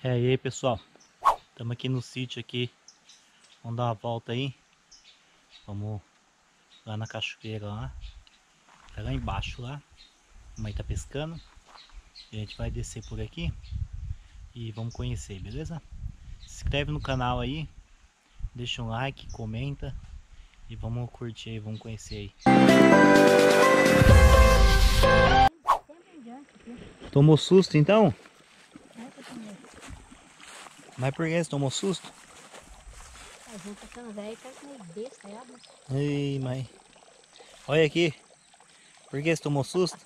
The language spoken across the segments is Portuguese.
E aí pessoal, estamos aqui no sítio aqui, vamos dar uma volta aí, vamos lá na cachoeira lá, tá lá embaixo lá, a mãe tá pescando, e a gente vai descer por aqui e vamos conhecer, beleza? Se inscreve no canal aí, deixa um like, comenta e vamos curtir aí, vamos conhecer aí. Tomou susto então? Mas por que você tomou susto? A gente tá ficando velho, tá meio besta, é? Ei, mãe. Olha aqui. Por que você tomou susto?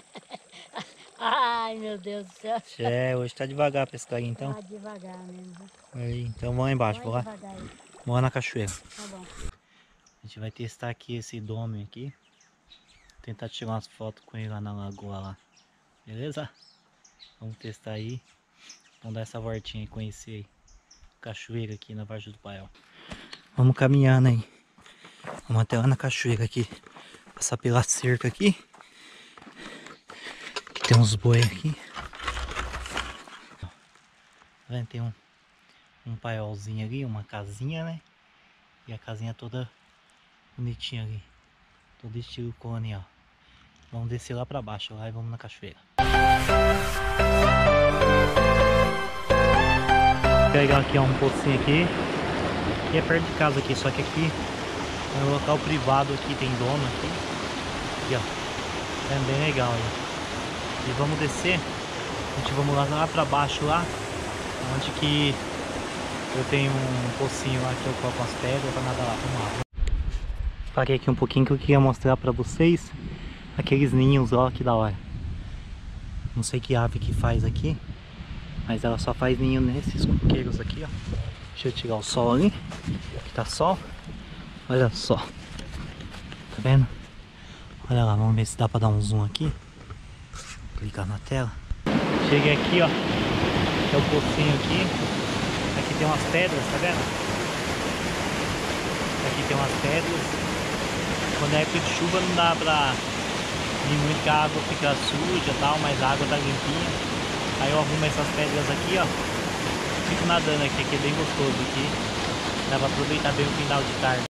Ai, meu Deus do céu. Hoje tá devagar pescar aí então. Tá devagar mesmo. Aí, então vamos lá embaixo, vou lá. Devagar aí. Vamos lá na cachoeira. Tá bom. A gente vai testar aqui esse dome aqui. Tentar tirar umas fotos com ele lá na lagoa lá. Beleza? Vamos testar aí. Vamos dar essa voltinha e conhecer aí. Cachoeira aqui na Vargem do Paiol. Vamos caminhando aí. Vamos até lá na cachoeira aqui. Passar pela cerca aqui. Que tem uns boi aqui. Tem um paiolzinho ali, uma casinha, né? E a casinha toda bonitinha ali. Todo estilo colonial. Vamos descer lá pra baixo lá e vamos na cachoeira. Vou pegar aqui um pocinho aqui. E é perto de casa aqui, só que aqui é um local privado aqui, tem dono aqui. Aqui ó. É bem legal aí. E vamos descer. A gente vamos lá pra baixo lá. Onde que eu tenho um pocinho lá que eu coloco as pedras pra nadar lá. Vamos lá. Parei aqui um pouquinho que eu queria mostrar pra vocês aqueles ninhos, ó, que da hora. Não sei que ave que faz aqui, mas ela só faz ninho nesses coqueiros aqui, ó. Deixa eu tirar o sol ali, que tá sol. Olha só. Tá vendo? Olha lá, vamos ver se dá pra dar um zoom aqui. Clicar na tela. Cheguei aqui, ó. É o pocinho aqui. Aqui tem umas pedras, tá vendo? Aqui tem umas pedras. Quando é época de chuva não dá pra ir muito, que a água fica suja e tal, mas a água tá limpinha. Aí eu arrumo essas pedras aqui, ó. Fico nadando aqui, que é bem gostoso aqui. Dá pra aproveitar bem o final de tarde.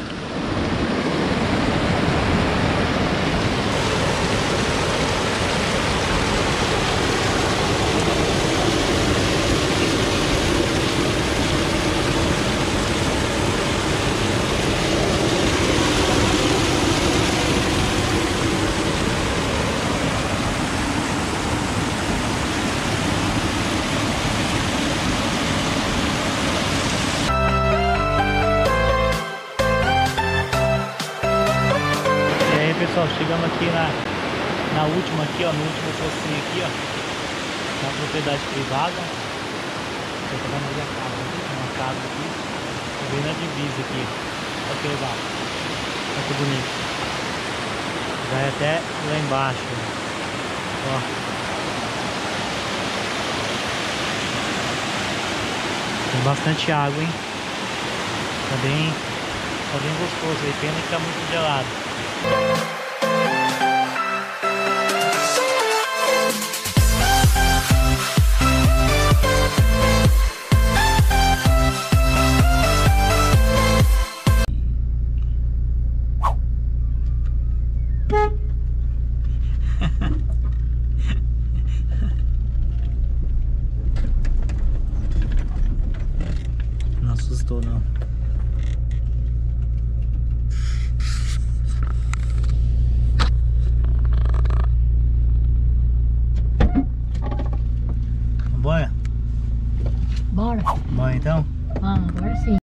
Pessoal, chegamos aqui na última aqui, ó, no último pocinho aqui, ó, na propriedade privada. Tô pegando ali a casa, tem uma casa aqui, tô bem na divisa aqui, olha que legal, olha que bonito. Vai até lá embaixo, ó. Tem bastante água, hein? Tá bem gostoso aí, pena que tá muito gelado. Não assustou não. Bora? Bora. Bora então? Vamos, agora sim.